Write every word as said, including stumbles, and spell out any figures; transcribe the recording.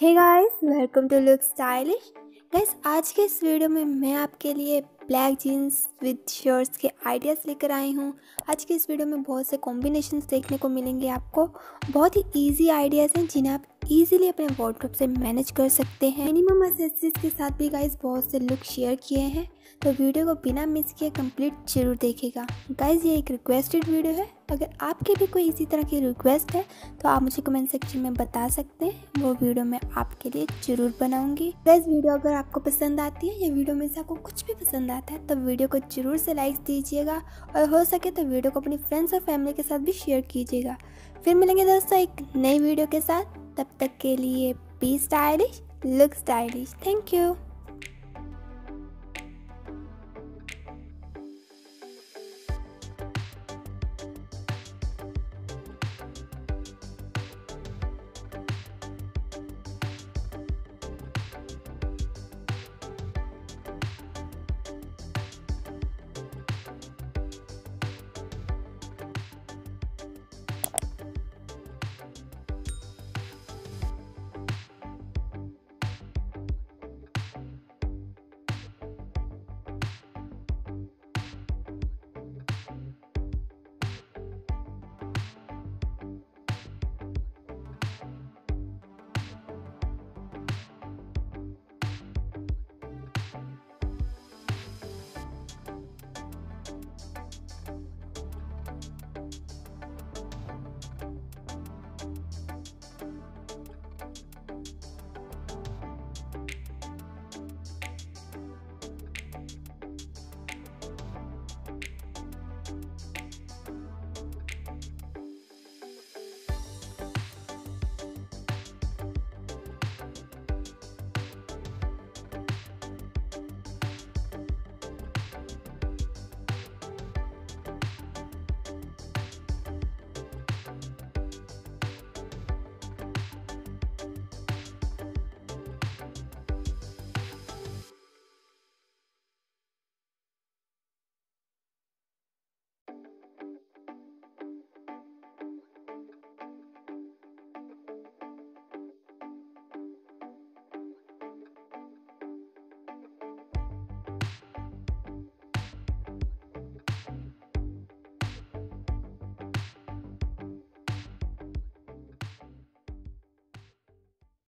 Hey guys, welcome to look stylish. Guys, आज के इस वीडियो में मैं आपके लिए ब्लैक जीन्स विद शर्ट्स के आइडियाज़ लेकर आई हूँ। आज के इस वीडियो में बहुत से कॉम्बिनेशंस देखने को मिलेंगे आपको। बहुत ही इजी आइडियाज़ हैं जिन्हें आप इजीली अपने वार्डरोब से मैनेज कर सकते हैं। मिनिमम एक्सेसरीज के साथ भी गाइस बहुत से लुक शेयर किए हैं, तो वीडियो को बिना मिस किए कंप्लीट जरूर देखेगा। गाइस, ये एक रिक्वेस्टेड वीडियो है। अगर आपके भी कोई इसी तरह की रिक्वेस्ट है तो आप मुझे कमेंट सेक्शन में बता सकते हैं, वो वीडियो मैं आपके लिए जरूर बनाऊंगी। गाइस, वीडियो अगर आपको पसंद आती है या वीडियो में से आपको कुछ भी पसंद आता है तो वीडियो को जरूर से लाइक दीजिएगा और हो सके तो वीडियो को अपनी फ्रेंड्स और फैमिली के साथ भी शेयर कीजिएगा। फिर मिलेंगे दोस्तों एक नई वीडियो के साथ। तब तक के लिए be stylish, look stylish. Thank you.